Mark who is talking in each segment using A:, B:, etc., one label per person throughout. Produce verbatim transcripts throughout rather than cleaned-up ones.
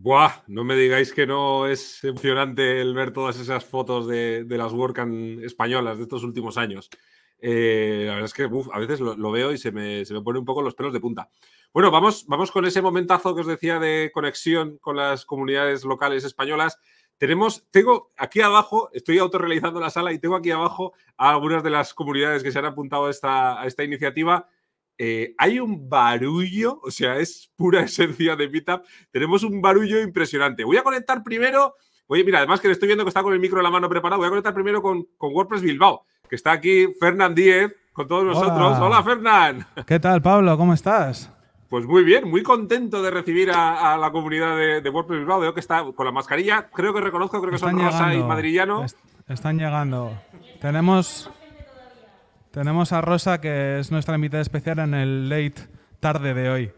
A: Buah, no me digáis que no es emocionante el ver todas esas fotos de, de las WordCamp españolas de estos últimos años. Eh, la verdad es que uf, a veces lo, lo veo y se me, se me pone un poco los pelos de punta. Bueno, vamos, vamos con ese momentazo que os decía de conexión con las comunidades locales españolas. Tenemos, tengo aquí abajo, estoy autorrealizando la sala y tengo aquí abajo a algunas de las comunidades que se han apuntado a esta, a esta iniciativa. Eh, hay un barullo, o sea, es pura esencia de Meetup. Tenemos un barullo impresionante. Voy a conectar primero, oye, mira, además que le estoy viendo que está con el micro en la mano preparado, voy a conectar primero con, con WordPress Bilbao, que está aquí Fernán Díez con todos nosotros. Hola, Fernán.
B: ¿Qué tal, Pablo? ¿Cómo estás?
A: Pues muy bien, muy contento de recibir a, a la comunidad de, de WordPress Bilbao. Veo que está con la mascarilla, creo que reconozco, creo que
B: Están
A: son
B: llegando,
A: Rosa y Madrillano.
B: est están llegando. Tenemos, tenemos a Rosa, que es nuestra invitada especial en el late tarde de hoy.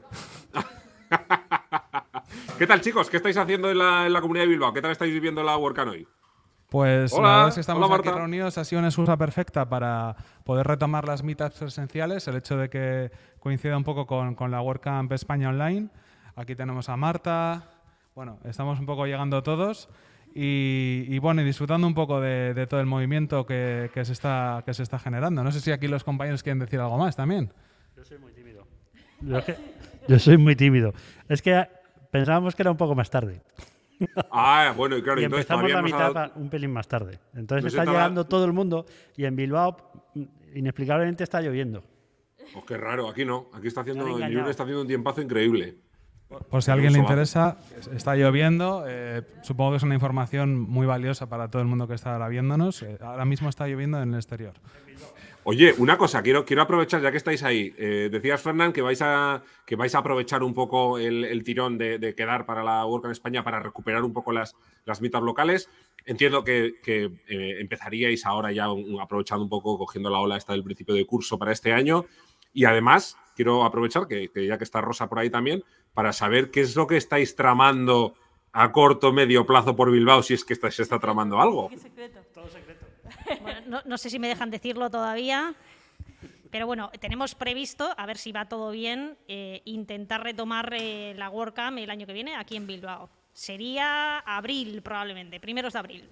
A: ¿Qué tal, chicos? ¿Qué estáis haciendo en la, en la comunidad de Bilbao? ¿Qué tal estáis viviendo la WordCamp hoy?
B: Pues
A: hola,
B: la verdad es que estamos
A: hola,
B: aquí reunidos, ha sido una excusa perfecta para poder retomar las meetups esenciales, el hecho de que coincida un poco con, con la WordCamp España Online. Aquí tenemos a Marta, bueno, estamos un poco llegando todos y, y bueno, y disfrutando un poco de, de todo el movimiento que, que, se está, que se está generando. No sé si aquí los compañeros quieren decir algo más también.
C: Yo soy muy tímido. Yo, que, yo soy muy tímido. Es que pensábamos que era un poco más tarde.
A: Ah, bueno, y claro,
C: y
A: entonces
C: empezamos la mitad
A: dado...
C: un pelín más tarde. Entonces
A: no
C: está
A: estaba...
C: llegando todo el mundo y en Bilbao inexplicablemente está lloviendo.
A: Oh, qué raro, aquí no. Aquí está haciendo, en Irún está haciendo un tiempazo increíble.
B: Por, por si a alguien le interesa, está lloviendo. Eh, supongo que es una información muy valiosa para todo el mundo que está ahora viéndonos. Eh, ahora mismo está lloviendo en el exterior.
A: Oye, una cosa, quiero, quiero aprovechar, ya que estáis ahí. Eh, decías, Fernán, que vais a, que vais a aprovechar un poco el, el tirón de, de quedar para la WordCamp España para recuperar un poco las, las meetups locales. Entiendo que, que eh, empezaríais ahora ya un, aprovechando un poco, cogiendo la ola esta del principio de curso para este año. Y además, quiero aprovechar, que, que ya que está Rosa por ahí también, para saber qué es lo que estáis tramando a corto, medio plazo por Bilbao, si es que está, se está tramando algo.
D: ¿Qué secreto?
C: Todo secreto.
D: Bueno, no, no sé si me dejan decirlo todavía, pero bueno, tenemos previsto, a ver si va todo bien, eh, intentar retomar eh, la WordCamp el año que viene aquí en Bilbao. Sería abril probablemente, primeros de abril.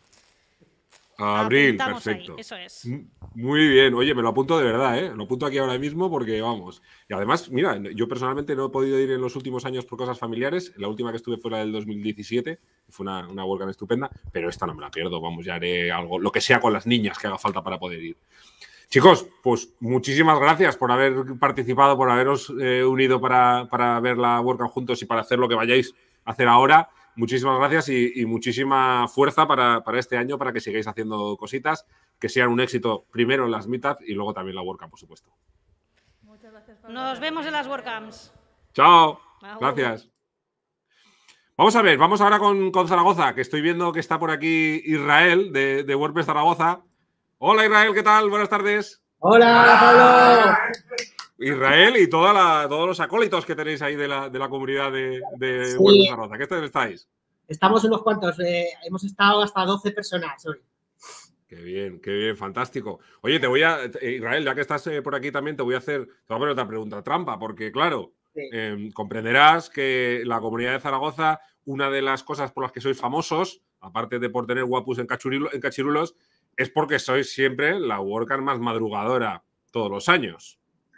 A: Abril,
D: Apuntamos
A: perfecto.
D: Ahí, eso es.
A: Muy bien. Oye, me lo apunto de verdad, ¿eh? Lo apunto aquí ahora mismo porque vamos. Y además, mira, yo personalmente no he podido ir en los últimos años por cosas familiares. La última que estuve fue la del dos mil diecisiete. Fue una, una WordCamp estupenda, pero esta no me la pierdo. Vamos, ya haré algo, lo que sea con las niñas que haga falta para poder ir. Chicos, pues muchísimas gracias por haber participado, por haberos eh, unido para, para ver la WordCamp juntos y para hacer lo que vayáis a hacer ahora. Muchísimas gracias y, y muchísima fuerza para, para este año, para que sigáis haciendo cositas, que sean un éxito primero en las meetups y luego también la WordCamp, por supuesto.
D: Muchas gracias, Pablo. Nos vemos en las WordCamps.
A: Chao. Gracias. Vamos a ver, vamos ahora con, con Zaragoza, que estoy viendo que está por aquí Israel, de, de WordPress Zaragoza. Hola Israel, ¿qué tal? Buenas tardes.
E: Hola, Pablo.
A: Israel y toda la, todos los acólitos que tenéis ahí de la, de la comunidad de, de
E: Sí.
A: WordPress Zaragoza. ¿Qué tal estáis?
E: Estamos unos cuantos. Eh, hemos estado hasta doce personas hoy.
A: Qué bien, qué bien, fantástico. Oye, te voy a, Israel, ya que estás eh, por aquí también, te voy a hacer, te voy a poner otra pregunta trampa, porque claro,
E: Sí.
A: eh, comprenderás que la comunidad de Zaragoza, una de las cosas por las que sois famosos, aparte de por tener guapus en, en cachirulos, es porque sois siempre la WordCamp más madrugadora todos los años.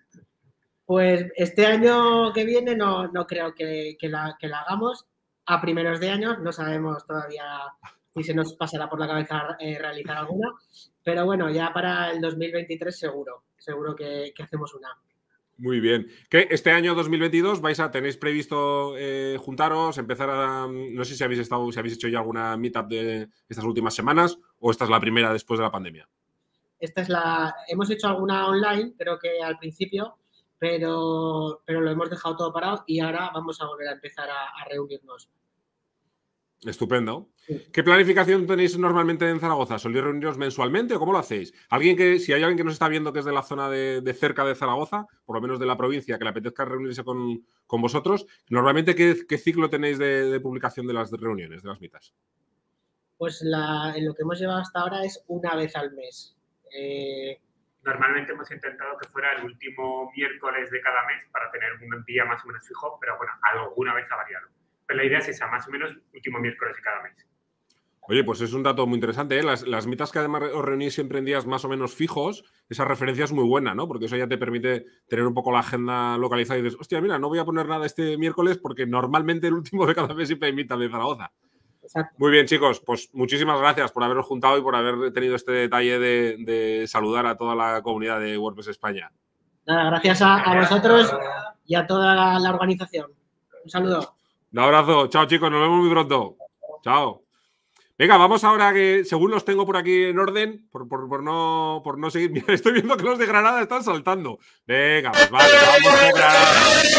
E: Pues este año que viene no, no creo que, que, la, que la hagamos. A primeros de año no sabemos todavía si se nos pasará por la cabeza eh, realizar alguna, pero bueno, ya para el dos mil veintitrés seguro, seguro que, que hacemos una.
A: Muy bien. ¿Qué, este año dos mil veintidós vais a tenéis previsto eh, juntaros, empezar a, no sé si habéis estado, si habéis hecho ya alguna meetup de estas últimas semanas o esta es la primera después de la pandemia?
E: Esta es la, hemos hecho alguna online, creo que al principio, pero, pero lo hemos dejado todo parado y ahora vamos a volver a empezar a, a reunirnos.
A: Estupendo.
E: Sí.
A: ¿Qué planificación tenéis normalmente en Zaragoza? ¿Soléis reuniros mensualmente o cómo lo hacéis? ¿Alguien que, si hay alguien que nos está viendo que es de la zona de, de cerca de Zaragoza, por lo menos de la provincia, que le apetezca reunirse con, con vosotros, normalmente ¿qué, qué ciclo tenéis de, de publicación de las reuniones, de las meetups?
E: Pues la, en lo que hemos llevado hasta ahora es una vez al mes. Eh,
F: Normalmente hemos intentado que fuera el último miércoles de cada mes para tener un día más o menos fijo, pero bueno, alguna vez ha variado. Entonces la idea es esa, más o menos último miércoles de cada mes.
A: Oye, pues es un dato muy interesante, ¿eh? Las, las meetups que además os reunís siempre en días más o menos fijos, esa referencia es muy buena, ¿no? Porque eso ya te permite tener un poco la agenda localizada y dices, hostia, mira, no voy a poner nada este miércoles porque normalmente el último de cada mes siempre hay meetup de Zaragoza.
E: Exacto.
A: Muy bien, chicos, pues muchísimas gracias por haberos juntado y por haber tenido este detalle de, de saludar a toda la comunidad de WordPress España.
E: Nada, gracias a, a vosotros y a toda la, la organización. Un saludo.
A: Un abrazo. Chao, chicos. Nos vemos muy pronto. Chao. Venga, vamos ahora que según los tengo por aquí en orden, por, por, por, no, por no seguir. Mira, estoy viendo que los de Granada están saltando. Venga, pues vale, vamos con Granada.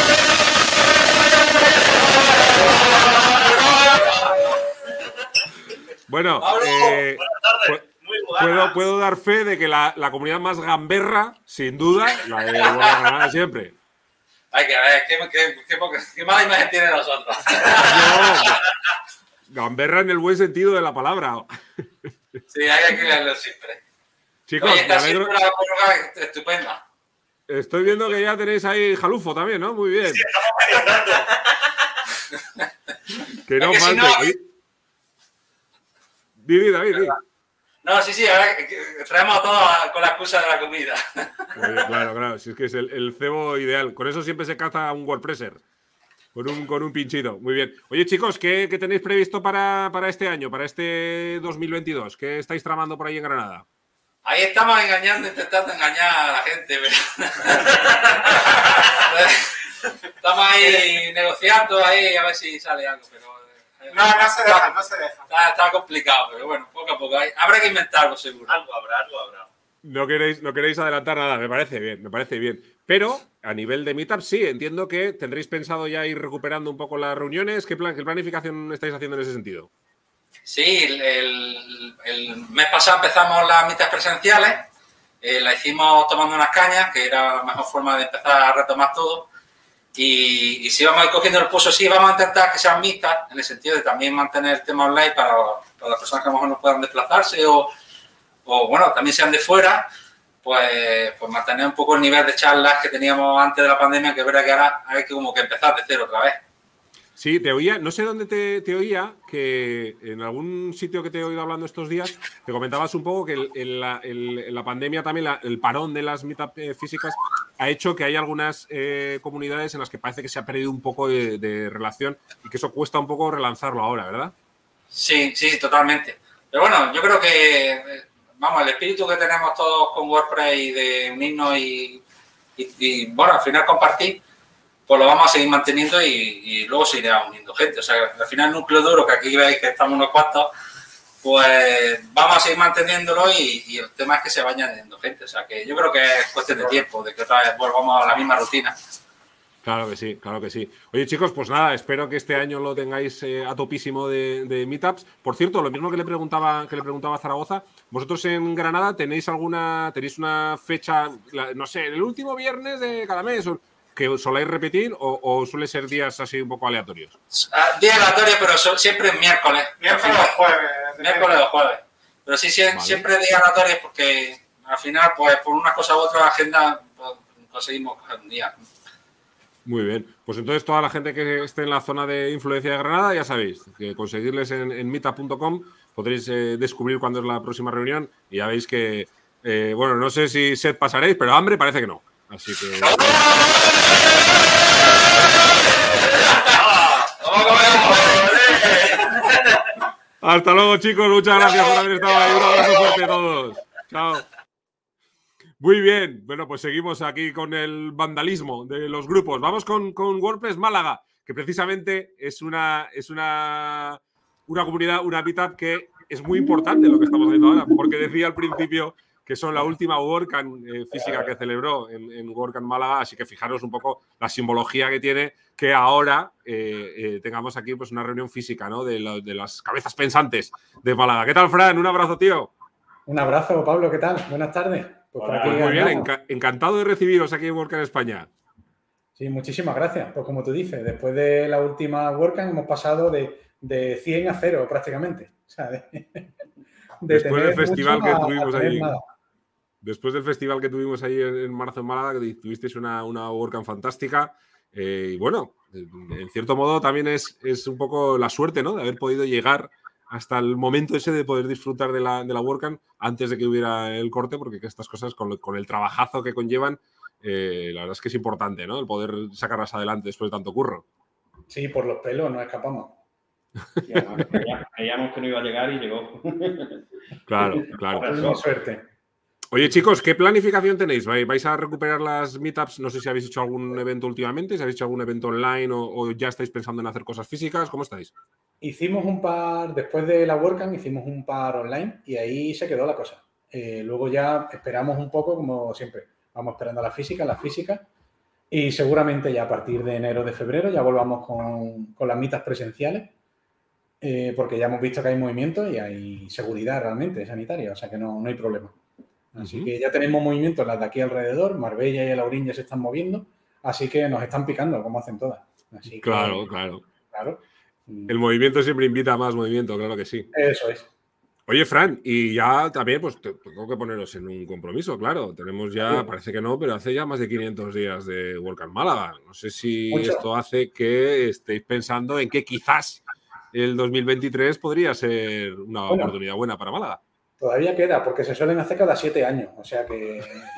A: Bueno, eh, puedo, puedo dar fe de que la, la comunidad más gamberra, sin duda, la de Granada siempre.
G: Hay que ver, ¿qué, qué, qué, qué mala imagen tiene de nosotros?
A: No, gamberra en el buen sentido de la palabra.
G: Sí, hay que verlo siempre.
A: Chicos,
G: oye,
A: me alegro.
G: Una prórroga estupenda.
A: Estoy viendo que ya tenéis ahí jalufo también, ¿no? Muy bien.
G: Sí, estamos
A: que no
G: es que
A: falte.
G: Si no...
A: Didi, David, di.
G: No, sí, sí, ahora traemos todo con la excusa de la comida.
A: Oye, claro, claro, si es que es el, el cebo ideal. Con eso siempre se caza un WordPresser. Con un, con un pinchito. Muy bien. Oye, chicos, ¿qué, qué tenéis previsto para, para este año, para este dos mil veintidós? ¿Qué estáis tramando por ahí en Granada?
G: Ahí estamos engañando, intentando engañar a la gente. Pero... estamos ahí negociando, ahí a ver si sale algo, pero...
H: No, no se deja, no se deja.
G: Está, está complicado, pero bueno, poco a poco. Hay, habrá que inventarlo seguro.
H: Algo habrá, algo habrá.
A: No queréis, no queréis adelantar nada, me parece bien, me parece bien. Pero a nivel de Meetup sí, entiendo que tendréis pensado ya ir recuperando un poco las reuniones. ¿Qué, plan, qué planificación estáis haciendo en ese sentido?
G: Sí, el, el, el mes pasado empezamos las meetups presenciales. Eh, la hicimos tomando unas cañas, que era la mejor forma de empezar a retomar todo. Y, y si vamos a ir cogiendo el pulso, sí, vamos a intentar que sean mixtas, en el sentido de también mantener el tema online para, para las personas que a lo mejor no puedan desplazarse o, o bueno, también sean de fuera, pues, pues mantener un poco el nivel de charlas que teníamos antes de la pandemia, que es verdad que ahora hay que como que empezar de cero otra vez.
A: Sí, te oía, no sé dónde te, te oía, que en algún sitio que te he oído hablando estos días, te comentabas un poco que el, el, la, el, la pandemia también, la, el parón de las meetup eh, físicas ha hecho que hay algunas eh, comunidades en las que parece que se ha perdido un poco de, de relación y que eso cuesta un poco relanzarlo ahora, ¿verdad?
G: Sí, sí, totalmente. Pero bueno, yo creo que, vamos, el espíritu que tenemos todos con WordPress y de unirnos y, y, y bueno, al final compartir, pues lo vamos a seguir manteniendo y, y luego se irá uniendo gente. O sea, al final el núcleo duro, que aquí veis que estamos unos cuantos, pues vamos a seguir manteniéndolo y, y el tema es que se vaya añadiendo gente. O sea, que yo creo que es cuestión de tiempo, de que otra vez volvamos a la misma rutina.
A: Claro que sí, claro que sí. Oye, chicos, pues nada, espero que este año lo tengáis eh, a topísimo de, de meetups. Por cierto, lo mismo que le preguntaba que le preguntaba a Zaragoza, vosotros en Granada tenéis alguna, tenéis una fecha, la, no sé, el último viernes de cada mes, o, que soláis repetir o, o suele ser días así un poco aleatorios?
G: Días aleatorios, pero son, siempre es miércoles.
H: Miércoles o jueves.
G: Miércoles o jueves. Pero sí, sí vale. Siempre días aleatorios porque al final, pues por una cosa u otra, la agenda pues, conseguimos coger un día.
A: Muy bien. Pues entonces toda la gente que esté en la zona de influencia de Granada, ya sabéis, que conseguirles en, en meetup punto com podréis eh, descubrir cuándo es la próxima reunión y ya veis que, eh, bueno, no sé si sed pasaréis, pero hambre parece que no. Así que... Hasta luego, chicos. Muchas gracias por haber estado ahí. Un abrazo fuerte a todos. Chao. Muy bien. Bueno, pues seguimos aquí con el vandalismo de los grupos. Vamos con, con WordPress Málaga, que precisamente es una, es una, una comunidad, una meetup que es muy importante lo que estamos haciendo ahora, porque decía al principio que son la última WordCamp eh, física que celebró en, en WordCamp Málaga, así que fijaros un poco la simbología que tiene que ahora eh, eh, tengamos aquí pues una reunión física, ¿no? De, lo, de las cabezas pensantes de Málaga. ¿Qué tal, Fran? Un abrazo, tío.
I: Un abrazo, Pablo. ¿Qué tal? Buenas tardes. Pues por aquí
A: pues muy bien, enca encantado de recibiros aquí en WordCamp España.
I: Sí, muchísimas gracias. Pues como tú dices, después de la última WordCamp hemos pasado de, de cien a cero prácticamente. O sea, de, de
A: después del festival que
I: a,
A: tuvimos
I: a
A: ahí.
I: Nada.
A: Después del festival que tuvimos ahí en marzo en Málaga, que tuvisteis una, una WordCamp fantástica. Eh, y bueno, en cierto modo también es, es un poco la suerte, ¿no? De haber podido llegar hasta el momento ese de poder disfrutar de la, de la WordCamp antes de que hubiera el corte, porque estas cosas con, con el trabajazo que conllevan, eh, la verdad es que es importante, ¿no? El poder sacarlas adelante después de tanto curro.
I: Sí, por los pelos no escapamos.
J: Ya, creía- creíamos que no iba a llegar y llegó.
A: Claro, claro.
I: Tuvimos suerte.
A: Oye, chicos, ¿qué planificación tenéis? ¿Vai- ¿Vais a recuperar las meetups? No sé si habéis hecho algún evento últimamente, si habéis hecho algún evento online o, o ya estáis pensando en hacer cosas físicas. ¿Cómo estáis?
I: Hicimos un par, después de la WordCamp, hicimos un par online y ahí se quedó la cosa. Eh, luego ya esperamos un poco, como siempre. Vamos esperando a la física, la física. Y seguramente ya a partir de enero, de febrero, ya volvamos con, con las meetups presenciales. Eh, porque ya hemos visto que hay movimiento y hay seguridad realmente sanitaria. O sea que no, no hay problema. Así
A: Ujú.
I: que ya tenemos movimientos las de aquí alrededor. Marbella y El Aurín ya se están moviendo. Así que nos están picando, como hacen todas. Así que,
A: Claro, claro.
I: claro.
A: El movimiento siempre invita a más movimiento, claro que sí.
I: Eso es.
A: Oye, Fran, y ya también, pues te- tengo que poneros en un compromiso, claro. Tenemos ya, parece que no, pero hace ya más de quinientos días de WordCamp Málaga. No sé si
I: Mucho.
A: esto hace que estéis pensando en que quizás el dos mil veintitrés podría ser una
I: Bueno.
A: oportunidad buena para Málaga.
I: Todavía queda, porque se suelen hacer cada siete años. O sea que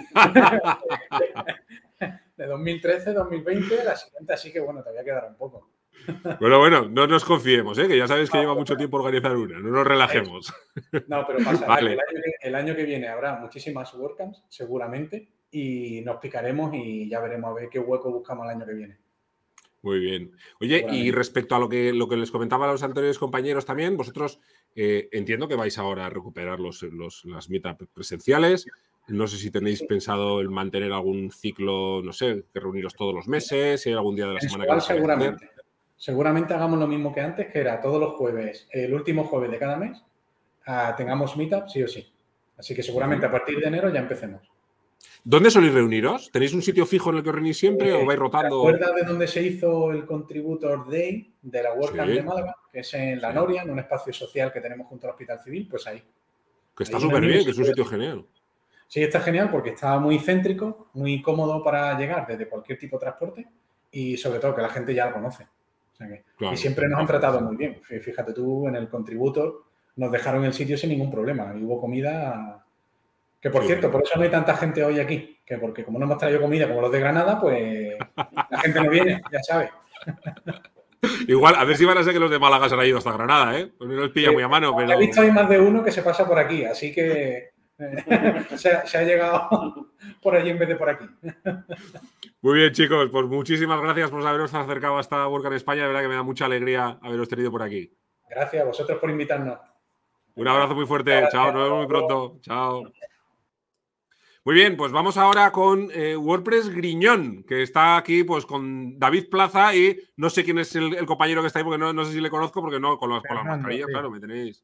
I: de dos mil trece, dos mil veinte, la siguiente, así que bueno, todavía quedará un poco.
A: Bueno, bueno, no nos confiemos, ¿eh? Que ya sabéis que lleva mucho tiempo organizar una. No nos relajemos.
I: No, pero pasa.
A: Vale.
I: El, año que, el año que viene habrá muchísimas WordCamps, seguramente, y nos picaremos y ya veremos a ver qué hueco buscamos el año que viene.
A: Muy bien. Oye, y
I: Seguramente.
A: respecto a lo que, lo que les comentaba a los anteriores compañeros también, vosotros eh, entiendo que vais ahora a recuperar los, los, las meetups presenciales. No sé si tenéis pensado en mantener algún ciclo, no sé, que reuniros todos los meses, si hay algún día de la semana que
I: Mensual,
A: lo queráis hacer.
I: seguramente. Seguramente hagamos lo mismo que antes, que era todos los jueves, el último jueves de cada mes, ah, tengamos meetup sí o sí. Así que seguramente a partir de enero ya empecemos.
A: ¿Dónde soléis reuniros? ¿Tenéis un sitio fijo en el que os reunís siempre o vais
I: ¿Te
A: rotando?
I: acuerdas de dónde se hizo el Contributor Day de la WordCamp
A: Sí.
I: de Málaga? Que es en La
A: Sí.
I: Noria, en un espacio social que tenemos junto al Hospital Civil, pues ahí.
A: Que está
I: Ahí
A: súper
I: no hay
A: bien,
I: ningún
A: que es un
I: sitio.
A: sitio genial.
I: Sí, está genial porque está muy céntrico, muy cómodo para llegar desde cualquier tipo de transporte y sobre todo que la gente ya lo conoce. O sea que-
A: Claro.
I: y siempre nos han tratado muy bien. Fí- Fíjate tú, en el Contributor nos dejaron el sitio sin ningún problema y hubo comida. Que por
A: Sí.
I: cierto, por eso no hay tanta gente hoy aquí, que porque como no hemos traído comida como los de Granada, pues la gente no viene, ya sabes.
A: Igual, a ver si van a ser que los de Málaga se han ido hasta Granada, ¿eh? Pues no los pilla muy a mano, pero.
I: He visto hay más de uno que se pasa por aquí, así que eh, se, ha- se ha llegado por allí en vez de por aquí.
A: Muy bien, chicos, pues muchísimas gracias por haberos acercado hasta WordCamp España. De verdad que me da mucha alegría haberos tenido por aquí.
I: Gracias a vosotros por invitarnos.
A: Un abrazo muy fuerte.
I: Gracias.
A: Chao, nos vemos muy pronto. Chao. Muy bien, pues vamos ahora con eh, WordPress Griñón, que está aquí pues con David Plaza y no sé quién es el, el compañero que está ahí porque no, no sé si le conozco porque no, con, los, con las
K: Fernando,
A: mascarillas,
K: sí.
A: claro, me tenéis.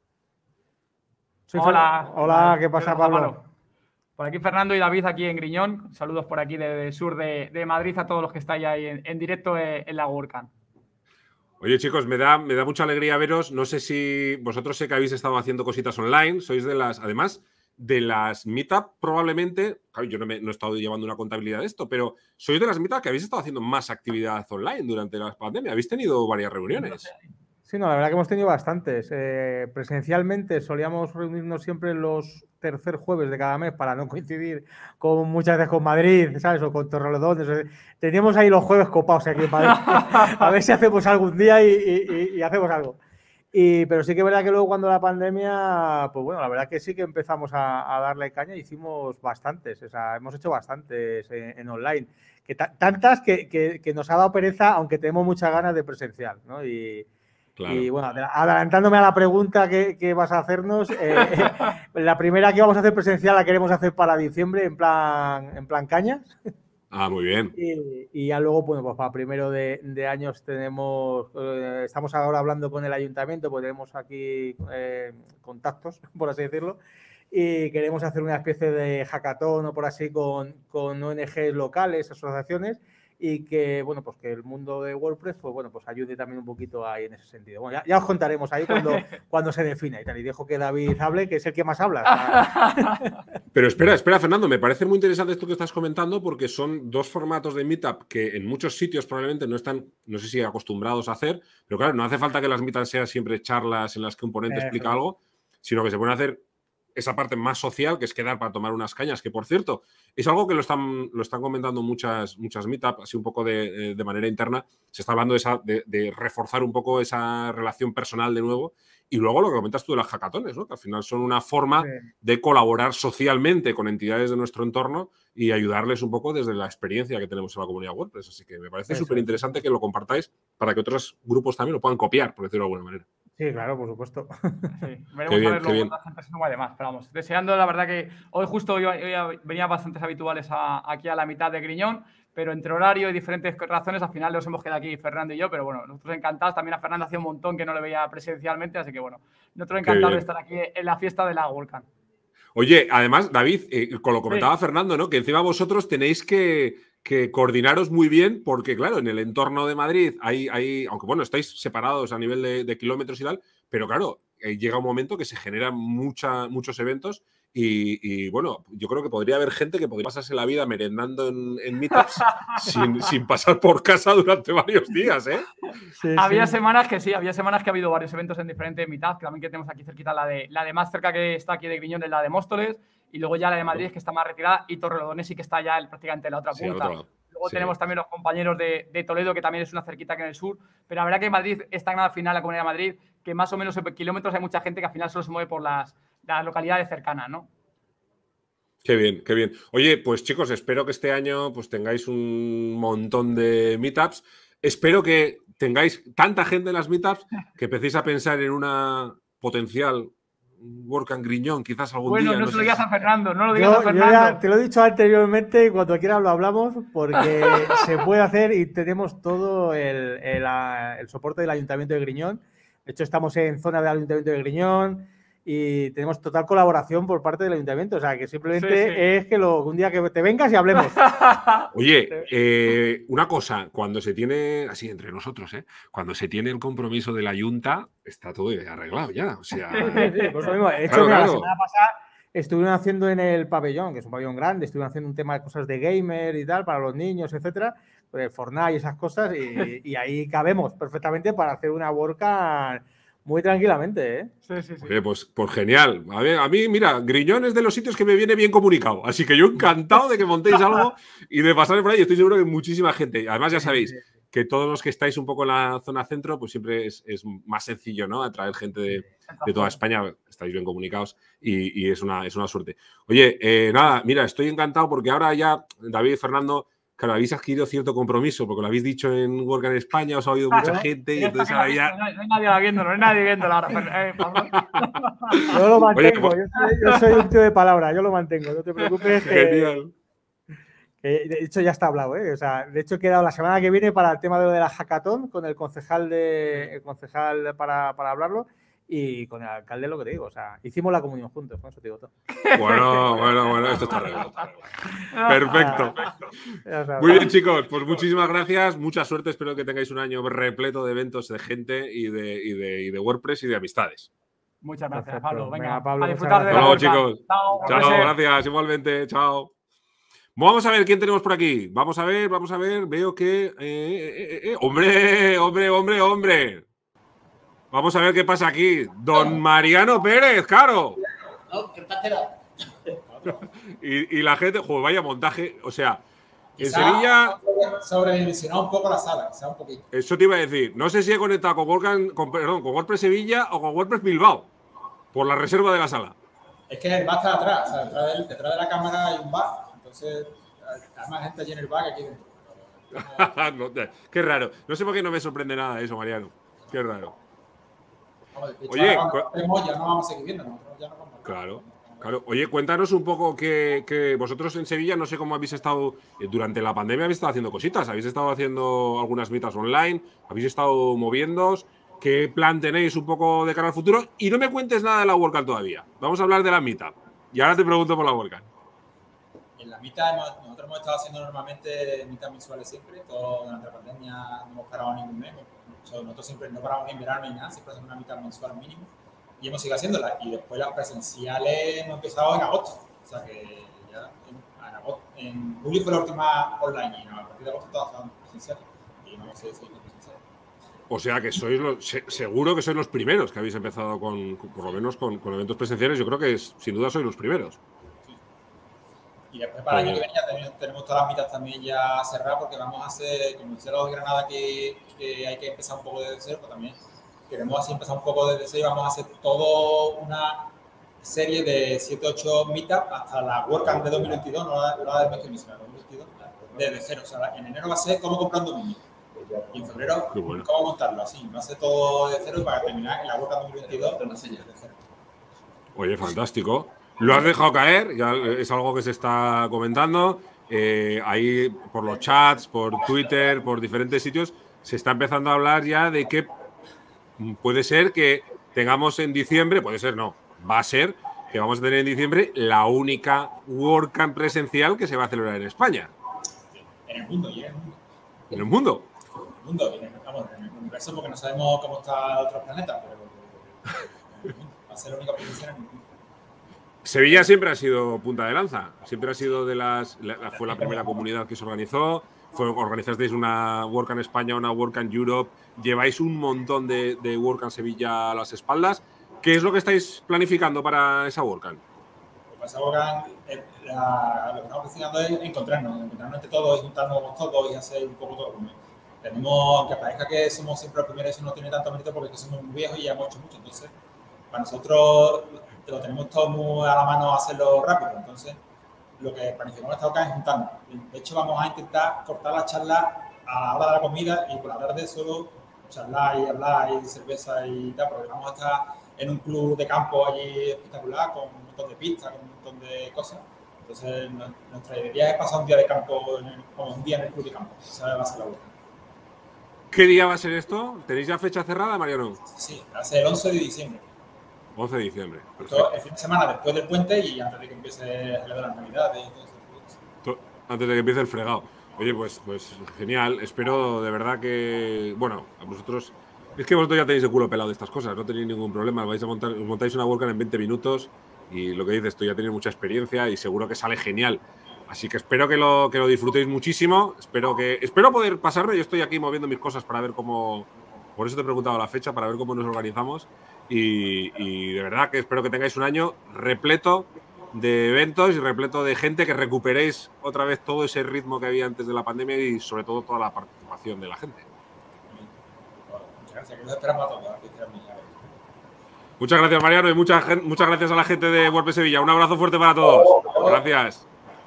K: Soy
L: Hola.
K: Fer- Hola, ¿qué
L: Pedro
K: pasa, Pablo?
L: Zapalo. Por aquí Fernando y David aquí en Griñón. Saludos por aquí desde el sur de, de Madrid a todos los que estáis ahí en, en directo eh, en la WordCamp.
A: Oye, chicos, me da, me da mucha alegría veros. No sé si vosotros sé que habéis estado haciendo cositas online. Sois de las, además de las meetup, probablemente. Claro, yo no, me, no he estado llevando una contabilidad de esto, pero sois de las meetup que habéis estado haciendo más actividad online durante la pandemia. Habéis tenido varias reuniones.
K: Sí, no, la verdad que hemos tenido bastantes. Eh, presencialmente solíamos reunirnos siempre los tercer jueves de cada mes para no coincidir con muchas veces con Madrid, ¿sabes? O con Torrelodones. O sea, teníamos ahí los jueves copados aquí en Madrid. A ver si hacemos algún día y, y- y hacemos algo. Y, pero sí que es verdad que luego cuando la pandemia, pues bueno, la verdad que sí que empezamos a, a darle caña y hicimos bastantes. O sea, hemos hecho bastantes en, en online. Que ta- tantas que, que- que nos ha dado pereza, aunque tenemos muchas ganas de presencial, ¿no? Y,
A: Claro.
K: y bueno, adela- adelantándome a la pregunta que, que vas a hacernos, eh, la primera que vamos a hacer presencial la queremos hacer para diciembre en plan, en plan cañas.
A: Ah, muy bien.
K: Y, y ya luego, bueno, pues para primero de, de años tenemos, eh, estamos ahora hablando con el ayuntamiento, pues tenemos aquí eh, contactos, por así decirlo, y queremos hacer una especie de hackathon o por así con, con O N Ges locales, asociaciones, y que, bueno, pues que el mundo de WordPress, pues bueno, pues ayude también un poquito ahí en ese sentido. Bueno, ya, ya os contaremos ahí cuando, cuando se defina y tal. Y dejo que David hable, que es el que más habla.
A: Pero espera, espera, Fernando, me parece muy interesante esto que estás comentando porque son dos formatos de Meetup que en muchos sitios probablemente no están, no sé si acostumbrados a hacer, pero claro, no hace falta que las Meetups sean siempre charlas en las que un ponente
K: Eso.
A: explica algo, sino que se pueden hacer esa parte más social, que es quedar para tomar unas cañas, que por cierto, es algo que lo están, lo están comentando muchas, muchas meetups, así un poco de, de manera interna, se está hablando de, esa, de, de reforzar un poco esa relación personal de nuevo, y luego lo que comentas tú de las hackatones, ¿no? Que al final son una forma sí. de colaborar socialmente con entidades de nuestro entorno y ayudarles un poco desde la experiencia que tenemos en la comunidad WordPress, así que me parece súper interesante que lo compartáis para que otros grupos también lo puedan copiar, por decirlo de alguna manera.
K: Sí, claro, por supuesto.
L: Sí, veremos bien, a ver luego cuánta gente se suma además. Pero vamos, deseando, la verdad que hoy justo hoy, hoy venían bastantes habituales a, aquí a la mitad de Griñón, pero entre horario y diferentes razones al final nos hemos quedado aquí Fernando y yo, pero bueno, nosotros encantados. También a Fernando hacía un montón que no le veía presencialmente, así que bueno, nosotros encantados de estar aquí en la fiesta de la WordCamp.
A: Oye, además, David, eh, con lo comentaba
L: sí.
A: Fernando, ¿no? Que encima vosotros tenéis que, que coordinaros muy bien porque, claro, en el entorno de Madrid hay, hay aunque bueno, estáis separados a nivel de, de kilómetros y tal, pero claro, eh, llega un momento que se generan mucha, muchos eventos y, y, bueno, yo creo que podría haber gente que podría pasarse la vida merendando en, en meetups sin, sin pasar por casa durante varios días, ¿eh?
L: Sí, había sí. semanas que sí, había semanas que ha habido varios eventos en diferentes meetups, que también que tenemos aquí cerquita, la de, la de más cerca que está aquí de Griñón es la de Móstoles, y luego ya la de Madrid, que está más retirada, y Torrelodones sí que está ya el, prácticamente en la otra
A: sí,
L: punta.
A: Otro.
L: Luego
A: sí.
L: tenemos también los compañeros de, de Toledo, que también es una cerquita que en el sur, pero la verdad que Madrid está en al final, la Comunidad de Madrid, que más o menos en kilómetros hay mucha gente que al final solo se mueve por las, las localidades cercanas, ¿no?
A: Qué bien, qué bien. Oye, pues chicos, espero que este año pues tengáis un montón de meetups. Espero que tengáis tanta gente en las meetups que empecéis a pensar en una potencial WordCamp Griñón, quizás algún
L: bueno,
A: día.
L: No, no se lo digas a Fernando, no lo digas
K: yo,
L: a Fernando.
K: Yo ya te lo he dicho anteriormente y cuando quieras lo hablamos porque se puede hacer y tenemos todo el, el, el soporte del Ayuntamiento de Griñón. De hecho, estamos en zona del Ayuntamiento de Griñón y tenemos total colaboración por parte del Ayuntamiento. O sea, que simplemente sí, sí. es que lo, un día que te vengas y hablemos.
A: Oye, eh, una cosa, cuando se tiene, así entre nosotros, ¿eh? Cuando se tiene el compromiso de la Junta, está todo arreglado ya. O sea,
K: sí, sí, por eso mismo. De hecho,
A: claro,
K: mira,
A: claro.
K: la semana pasada estuvieron haciendo en el pabellón, que es un pabellón grande, estuvieron haciendo un tema de cosas de gamer y tal, para los niños, etcétera, el Fortnite y esas cosas, y, y ahí cabemos perfectamente para hacer una WordCamp muy tranquilamente, ¿eh?
L: Sí, sí, sí.
A: Oye, pues, pues genial. A, ver, a mí, mira, Griñón es de los sitios que me viene bien comunicado. Así que yo encantado de que montéis algo y de pasar por ahí. Estoy seguro que muchísima gente. Además, ya sabéis que todos los que estáis un poco en la zona centro, pues siempre es, es más sencillo, ¿no? Atraer gente de, de toda España. Estáis bien comunicados y, y es, una, es una suerte. Oye, eh, nada, mira, estoy encantado porque ahora ya, David y Fernando, claro, habéis adquirido cierto compromiso, porque lo habéis dicho en WordCamp en España, os ha oído mucha gente y entonces ahora ya...
L: No hay, no hay nadie viéndolo, no hay nadie viéndolo ahora. Eh,
K: yo lo mantengo,
A: Oye, pues...
K: yo, soy, yo soy un tío de palabra, yo lo mantengo, no te preocupes.
A: Genial.
K: Que, que de hecho ya está hablado, ¿eh? O sea, de hecho he quedado la semana que viene para el tema de lo de la hackathon con el concejal, de, el concejal para, para hablarlo. Y con el alcalde lo que te digo, o sea, hicimos la comunión juntos, con eso te digo todo.
A: Bueno, bueno, bueno, esto está arreglado. Perfecto. Muy bien, chicos, pues muchísimas gracias, mucha suerte, espero que tengáis un año repleto de eventos, de gente y de, y de, y de WordPress y de amistades.
L: Muchas gracias, Perfecto. Pablo. Venga,
K: Venga, Pablo,
L: a disfrutar de la
A: Hasta luego, chicos.
L: Chao,
A: Chao, gracias, igualmente, chao. Vamos a ver quién tenemos por aquí. Vamos a ver, vamos a ver, veo que... Eh, eh, eh, eh. ¡Hombre, hombre, hombre, hombre! Vamos a ver qué pasa aquí. Don Mariano Pérez, claro.
M: No, ¿qué pasa?
A: y, y la gente, joder, vaya montaje. O sea, en Sevilla.
M: Sobredimensionado un poco la sala, quizá un poquito.
A: Eso te iba a decir. No sé si he conectado con, WordCamp, con, perdón, con WordPress Sevilla o con WordPress Bilbao. Por la reserva de la sala.
M: Es que el bar está atrás. O sea, detrás, de, detrás de la cámara hay un bar. Entonces, hay más gente allí en el bar que aquí dentro.
A: no, qué raro. No sé por qué no me sorprende nada eso, Mariano. Qué raro. Oye,
M: vamos, ya no vamos a seguir viendo, ¿no? Ya no vamos a...
A: Claro, claro. Oye, cuéntanos un poco que, que vosotros en Sevilla, no sé cómo habéis estado, eh, durante la pandemia habéis estado haciendo cositas, habéis estado haciendo algunas meetups online, habéis estado moviéndoos, ¿qué plan tenéis un poco de cara al futuro? Y no me cuentes nada de la WordCamp todavía, vamos a hablar de la meetup. Y ahora te pregunto por la WordCamp.
M: En la la mitad, hemos, nosotros hemos estado haciendo normalmente mitad mensuales siempre, todo durante la pandemia no hemos parado ningún mes. O sea, nosotros siempre no paramos ni en verano ni nada, siempre hacemos una mitad mensual mínimo y hemos seguido haciéndola. Y después las presenciales hemos empezado en agosto, o sea que ya en, en, agosto, en julio fue la última online y no, a partir de agosto todas son presenciales y vamos a seguir presenciales.
A: O sea que sois los, se, seguro que sois los primeros que habéis empezado con, con por lo menos con, con eventos presenciales. Yo creo que es, sin duda sois los primeros.
M: Sí. Y después para el año que viene ya tenemos, tenemos todas las mitad también ya cerradas porque vamos a hacer, como decía los de Granada, que, que hay que empezar un poco desde cero, pues también queremos así empezar un poco desde cero y vamos a hacer todo una serie de siete ocho meetups hasta la WordCamp de dos mil veintidós, no la, la del mes que viene, sino la de dos mil veintidós, desde cero. O sea, en enero va a ser cómo comprar un dominio. Y en febrero, bueno, ¿cómo montarlo? Así, va a ser todo de cero para terminar en la WordCamp dos mil veintidós de cero.
A: Oye, fantástico. Lo has dejado caer, ya es algo que se está comentando. Eh, ahí por los chats, por Twitter, por diferentes sitios, se está empezando a hablar ya de que puede ser que tengamos en diciembre, puede ser no, va a ser que vamos a tener en diciembre la única WordCamp presencial que se va a celebrar en España.
M: En el mundo, y en el mundo.
A: ¿En el mundo?
M: mundo, en el, vamos, en el universo, porque no sabemos cómo está otros planetas, pero va a ser la única presencia en el mundo.
A: Sevilla siempre ha sido punta de lanza, siempre ha sido de las, la, fue la primera comunidad que se organizó, fue, organizasteis una WordCamp España, una WordCamp Europe, lleváis un montón de, de WordCamp Sevilla a las espaldas. ¿Qué es lo que estáis planificando para esa WordCamp?
M: Para esa WordCamp, eh, la, lo que estamos planificando es encontrarnos, encontrarnos entre todos y juntarnos todos y hacer un poco todo. Tenemos, aunque parezca que somos siempre los primeros, eso no tiene tanto mérito porque somos muy viejos y ya hemos hecho mucho. Entonces, para nosotros lo tenemos todo muy a la mano hacerlo rápido. Entonces, lo que planificamos esta WordCamp es juntarnos. De hecho, vamos a intentar cortar la charla a la hora de la comida y por la tarde solo charlar y hablar y cerveza y tal, porque vamos a estar en un club de campo allí espectacular con un montón de pistas, con un montón de cosas. Entonces, nuestra idea es pasar un día de campo, como un día en el club de campo. Esa va a ser la WordCamp.
A: ¿Qué día va a ser esto? ¿Tenéis ya fecha cerrada, Mariano?
M: Sí, va a ser el once de diciembre.
A: once de diciembre.
M: Perfecto. El fin de semana después del puente y antes de que empiece el de las Navidades y todo eso.
A: Antes de que empiece el fregado. Oye, pues, pues genial. Espero de verdad que… Bueno, a vosotros… Es que vosotros ya tenéis el culo pelado de estas cosas. No tenéis ningún problema. Vais a montar, os montáis una WordCamp en veinte minutos y lo que dices, tú ya tenéis mucha experiencia y seguro que sale genial. Así que espero que lo, que lo disfrutéis muchísimo. Espero que espero poder pasarme. Yo estoy aquí moviendo mis cosas para ver cómo… Por eso te he preguntado la fecha, para ver cómo nos organizamos. Y, y de verdad que espero que tengáis un año repleto de eventos y repleto de gente, que recuperéis otra vez todo ese ritmo que había antes de la pandemia y sobre todo toda la participación de la gente.
M: Muchas gracias, que nos esperamos a todos.
A: Muchas gracias, Mariano, y muchas, muchas gracias a la gente de WordPress Sevilla. Un abrazo fuerte para todos. Gracias.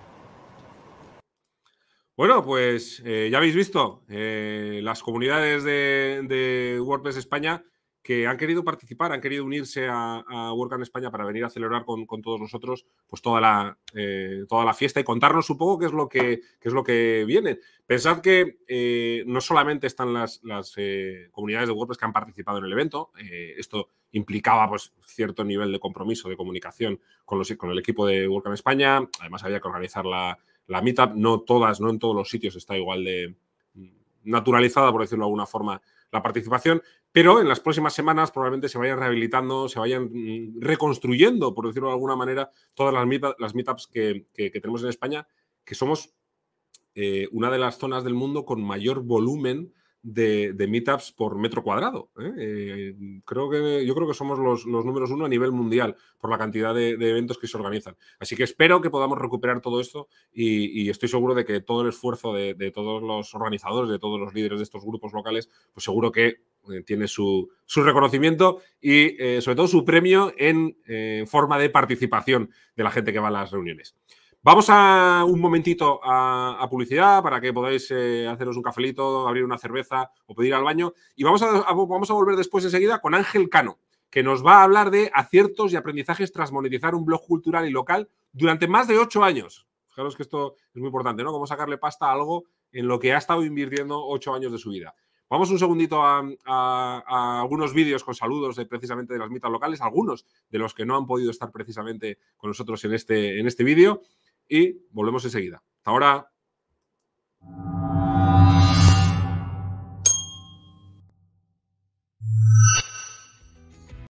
A: Bueno, pues eh, ya habéis visto eh, las comunidades de, de WordPress España que han querido participar, han querido unirse a, a WordCamp España para venir a celebrar con, con todos nosotros pues toda la, eh, toda la fiesta y contarnos un poco qué es lo que, qué es lo que viene. Pensad que eh, no solamente están las, las eh, comunidades de WordPress que han participado en el evento, eh, esto implicaba pues cierto nivel de compromiso, de comunicación con, los, con el equipo de WordCamp España, además había que organizar la, la meetup, no todas, no en todos los sitios está igual de naturalizada, por decirlo de alguna forma, la participación, pero en las próximas semanas probablemente se vayan rehabilitando, se vayan reconstruyendo, por decirlo de alguna manera, todas las, meetup, las meetups que, que, que tenemos en España, que somos eh, una de las zonas del mundo con mayor volumen de, de meetups por metro cuadrado. ¿eh? Eh, creo que, yo creo que somos los, los números uno a nivel mundial por la cantidad de, de eventos que se organizan. Así que espero que podamos recuperar todo esto y, y estoy seguro de que todo el esfuerzo de, de todos los organizadores, de todos los líderes de estos grupos locales, pues seguro que eh, tiene su, su reconocimiento y eh, sobre todo su premio en eh, forma de participación de la gente que va a las reuniones. Vamos a un momentito a, a publicidad para que podáis eh, haceros un cafelito, abrir una cerveza o pedir al baño. Y vamos a, a, vamos a volver después enseguida con Ángel Cano, que nos va a hablar de aciertos y aprendizajes tras monetizar un blog cultural y local durante más de ocho años. Fijaros que esto es muy importante, ¿no? Cómo sacarle pasta a algo en lo que ha estado invirtiendo ocho años de su vida. Vamos un segundito a, a, a algunos vídeos con saludos de, precisamente de las meetups locales, algunos de los que no han podido estar precisamente con nosotros en este, en este vídeo. y volvemos enseguida. Hasta ahora.